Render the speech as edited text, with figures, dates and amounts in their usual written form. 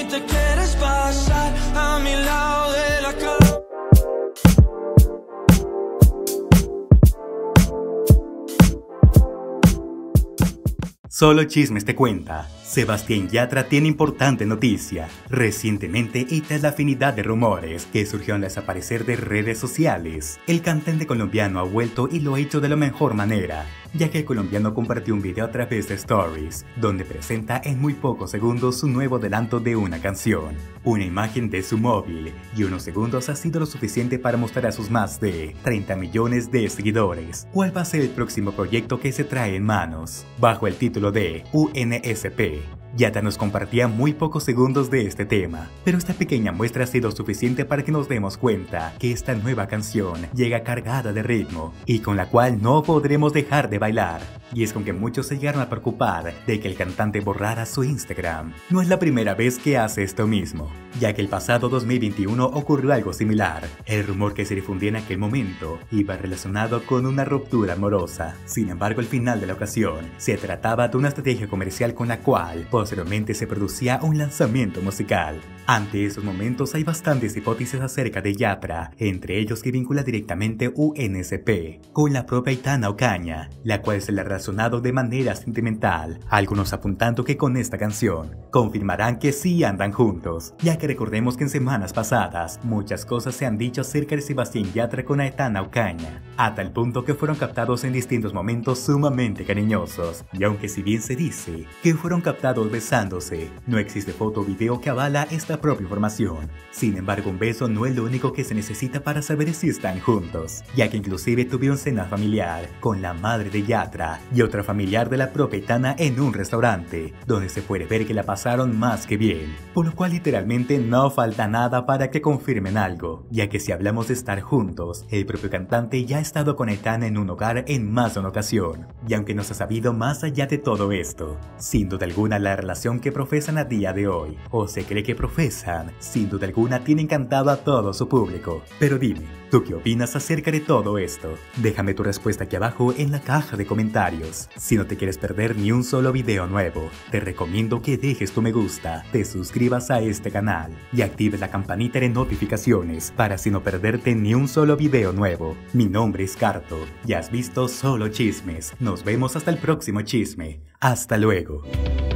te quieres pasar a mi lado de la cama. Solo Chismes te cuenta. Sebastián Yatra tiene importante noticia. Recientemente, y tras la afinidad de rumores que surgió al desaparecer de redes sociales, el cantante colombiano ha vuelto y lo ha hecho de la mejor manera, ya que el colombiano compartió un video a través de Stories, donde presenta en muy pocos segundos su nuevo adelanto de una canción. Una imagen de su móvil y unos segundos ha sido lo suficiente para mostrar a sus más de 30 millones de seguidores cuál va a ser el próximo proyecto que se trae en manos, bajo el título de UNSP. Yatra nos compartía muy pocos segundos de este tema, pero esta pequeña muestra ha sido suficiente para que nos demos cuenta que esta nueva canción llega cargada de ritmo y con la cual no podremos dejar de bailar. Y es con que muchos se llegaron a preocupar de que el cantante borrara su Instagram. No es la primera vez que hace esto mismo, ya que el pasado 2021 ocurrió algo similar. El rumor que se difundía en aquel momento iba relacionado con una ruptura amorosa. Sin embargo, al final de la ocasión, se trataba de una estrategia comercial con la cual posteriormente se producía un lanzamiento musical. Ante esos momentos hay bastantes hipótesis acerca de Yatra, entre ellos que vincula directamente UNSP con la propia Aitana Ocaña, la cual se le ha relacionado de manera sentimental, algunos apuntando que con esta canción confirmarán que sí andan juntos, ya que recordemos que en semanas pasadas muchas cosas se han dicho acerca de Sebastián Yatra con Aitana Ocaña, a tal punto que fueron captados en distintos momentos sumamente cariñosos, y aunque si bien se dice que fueron captados besándose, no existe foto o video que avala esta propia información. Sin embargo, un beso no es lo único que se necesita para saber si están juntos, ya que inclusive tuvieron cena familiar con la madre de Yatra y otra familiar de la propia Aitana en un restaurante, donde se puede ver que la pasaron más que bien, por lo cual literalmente no falta nada para que confirmen algo, ya que si hablamos de estar juntos, el propio cantante ya ha estado con Aitana en un hogar en más de una ocasión, y aunque no se ha sabido más allá de todo esto, sin duda alguna la relación que profesan a día de hoy, o se cree que profesan, sin duda alguna tiene encantado a todo su público. Pero dime, ¿tú qué opinas acerca de todo esto? Déjame tu respuesta aquí abajo en la caja de comentarios. Si no te quieres perder ni un solo video nuevo, te recomiendo que dejes tu me gusta, te suscribas a este canal y actives la campanita de notificaciones para así no perderte ni un solo video nuevo. Mi nombre es Carto y has visto Solo Chismes. Nos vemos hasta el próximo chisme. Hasta luego.